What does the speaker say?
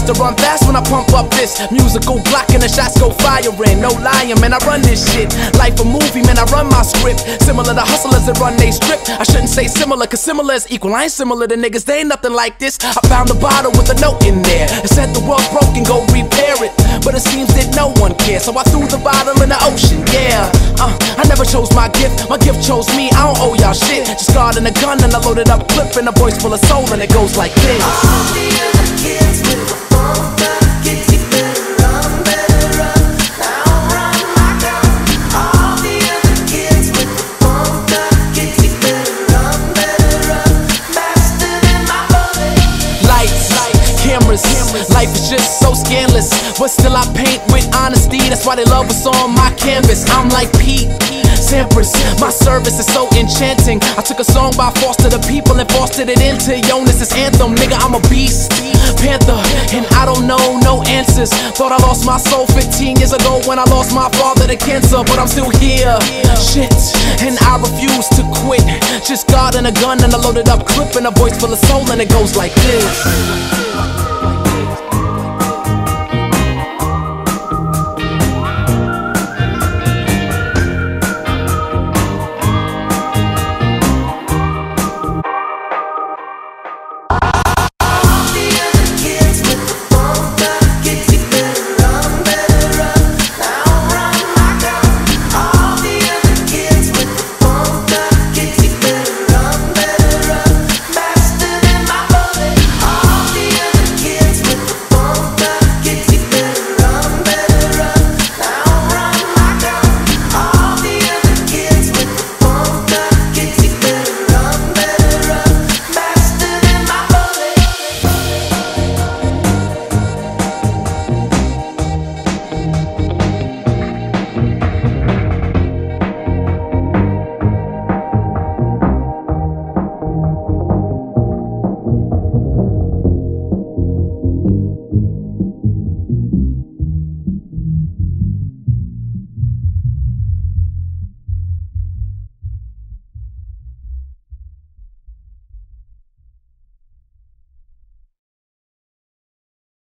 used to run fast when I pump up this musical block and the shots go firing. No lying, man, I run this shit. Life a movie, man, I run my script. Similar to hustlers that run they strip. I shouldn't say similar, cause similar is equal. I ain't similar to niggas, they ain't nothing like this. I found a bottle with a note in there. It said the world's broken, go repair it. But it seems that no one cares, so I threw the bottle in the ocean, yeah. I never chose my gift chose me. I don't owe y'all shit. Just guard and a gun and a loaded up clip and a voice full of soul, and it goes like this. All the other kids with the phone kids, you better run, I'll run my gun. All the other kids with the phone kids, you better run, faster than my bullet. Lights, cameras, life is just so scandalous, but still I paint with honesty. That's why they love what's on my canvas. I'm like Pete Sampras, my service is so enchanting. I took a song by Foster the People and fostered it into Jonas' anthem. Nigga, I'm a beast, panther, and I don't know no answers. Thought I lost my soul 15 years ago when I lost my father to cancer, but I'm still here. Shit, and I refuse to quit. Just God and a gun and a loaded up clip and a voice full of soul, and it goes like this.